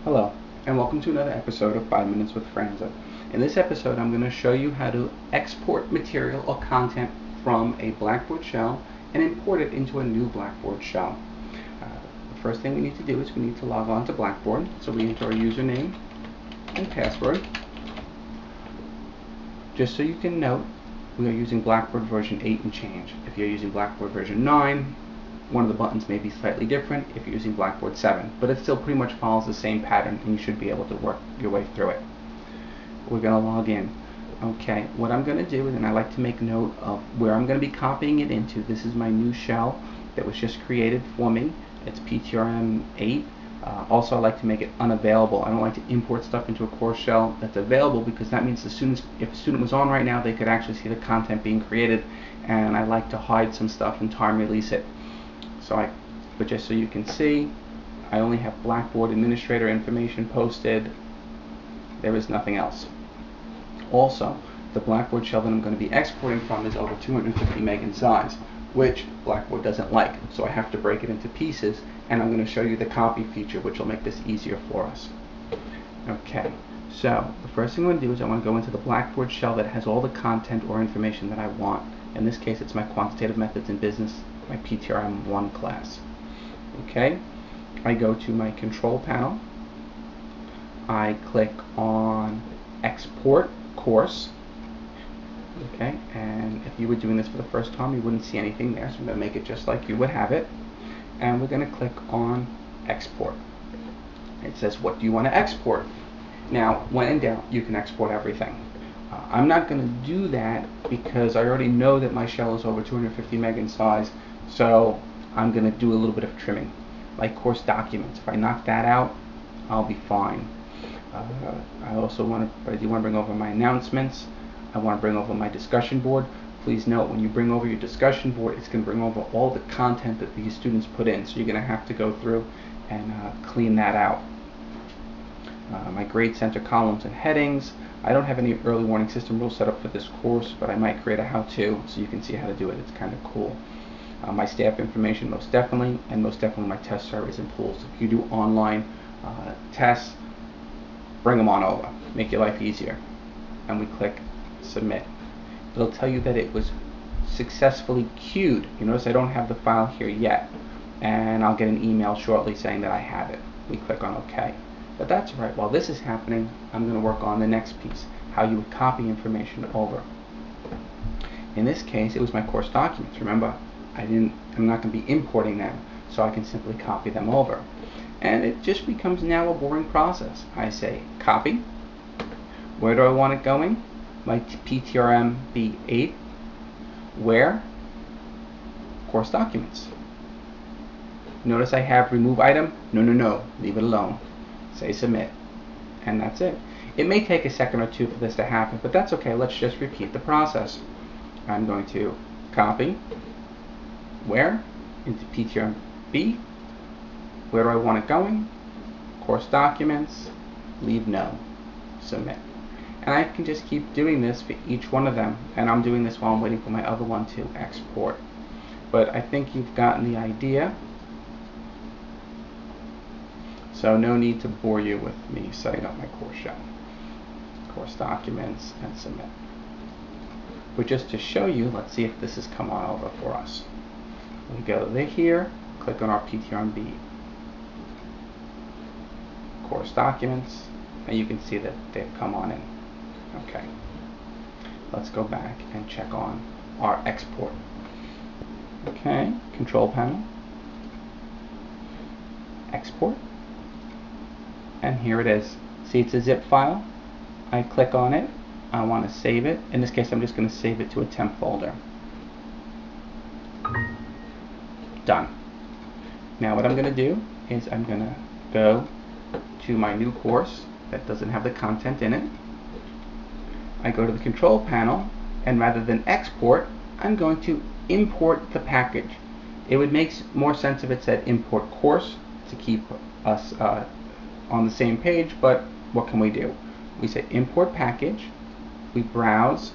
Hello, and welcome to another episode of 5 Minutes with Franza. In this episode, I'm going to show you how to export material or content from a Blackboard shell and import it into a new Blackboard shell. The first thing we need to do is we need to log on to Blackboard. So we enter our username and password. Just so you can note, we are using Blackboard version 8 and change. If you're using Blackboard version 9, one of the buttons may be slightly different if you're using Blackboard 7, but it still pretty much follows the same pattern and you should be able to work your way through it. We're going to log in. Okay, what I'm going to do, and I like to make note of where I'm going to be copying it into. This is my new shell that was just created for me. It's PTRM 8. Also, I like to make it unavailable. I don't like to import stuff into a course shell that's available because that means if a student was on right now, they could actually see the content being created, and I like to hide some stuff and time release it. But just so you can see, I only have Blackboard administrator information posted. There is nothing else. Also, the Blackboard shell that I'm going to be exporting from is over 250 meg in size, which Blackboard doesn't like. So I have to break it into pieces, and I'm going to show you the copy feature, which will make this easier for us. Okay, so the first thing I'm going to do is I want to go into the Blackboard shell that has all the content or information that I want. In this case, it's my quantitative methods in business, my PTRM 1 class. Okay, I go to my control panel. I click on export course. Okay, and if you were doing this for the first time, you wouldn't see anything there, so I'm going to make it just like you would have it. And we're going to click on export. It says, what do you want to export? Now, when in doubt, you can export everything. I'm not going to do that because I already know that my shell is over 250 meg in size, so I'm going to do a little bit of trimming, like course documents. If I knock that out, I'll be fine. I also want to, but I do want to bring over my announcements. I want to bring over my discussion board. Please note, when you bring over your discussion board, it's going to bring over all the content that these students put in, so you're going to have to go through and clean that out. My grade center columns and headings. I don't have any early warning system rules set up for this course, but I might create a how-to so you can see how to do it. It's kind of cool. My staff information, most definitely, and most definitely my test surveys and pools. If you do online tests, bring them on over. Make your life easier. And we click submit. It'll tell you that it was successfully queued. You notice I don't have the file here yet, and I'll get an email shortly saying that I have it. We click on OK. But that's right. While this is happening, I'm going to work on the next piece, how you would copy information over. In this case, it was my course documents. Remember, I'm not going to be importing them, so I can simply copy them over. And it just becomes now a boring process. I say copy. Where do I want it going? My PTRM B8. Where? Course documents. Notice I have remove item. No. Leave it alone. Say submit. And that's it. It may take a second or two for this to happen, but that's okay. Let's just repeat the process. I'm going to copy. Where? Into PTRM B. Where do I want it going? Course documents. Leave no. Submit. And I can just keep doing this for each one of them, and I'm doing this while I'm waiting for my other one to export. But I think you've gotten the idea, so no need to bore you with me setting up my course shell. Course documents and submit. But just to show you, let's see if this has come on over for us. We go here, click on our PTRM course documents, and you can see that they've come on in. Okay, let's go back and check on our export. Okay, control panel, export, and here it is. See, it's a zip file. I click on it. I want to save it. In this case, I'm just going to save it to a temp folder. Done. Now what I'm going to do is I'm going to go to my new course that doesn't have the content in it. I go to the control panel, and rather than export, I'm going to import the package. It would make more sense if it said import course to keep us on the same page, but what can we do? We say import package, we browse.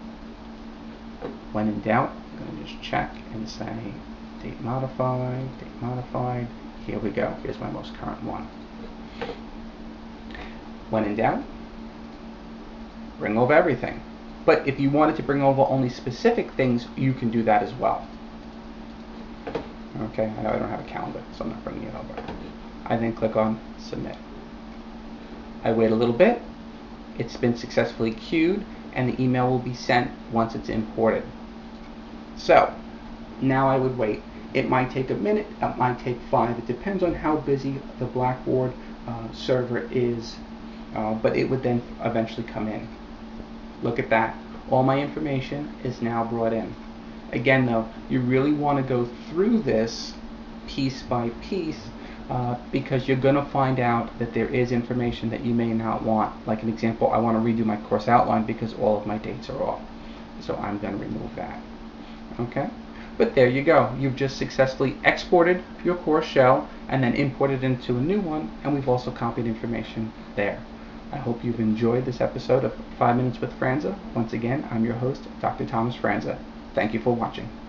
When in doubt, I'm going to just check and say date modified. Here we go. Here's my most current one. When in doubt, bring over everything. But if you wanted to bring over only specific things, you can do that as well. Okay, I know I don't have a calendar, so I'm not bringing it over. I then click on Submit. I wait a little bit. It's been successfully queued, and the email will be sent once it's imported. So, now I would wait. It might take a minute, it might take 5. It depends on how busy the Blackboard server is, but it would then eventually come in. Look at that. All my information is now brought in. Again though, you really want to go through this piece by piece because you're going to find out that there is information that you may not want. Like an example, I want to redo my course outline because all of my dates are off. So I'm going to remove that. Okay? But there you go. You've just successfully exported your course shell and then imported into a new one, and we've also copied information there. I hope you've enjoyed this episode of 5 Minutes with Franza. Once again, I'm your host, Dr. Thomas Franza. Thank you for watching.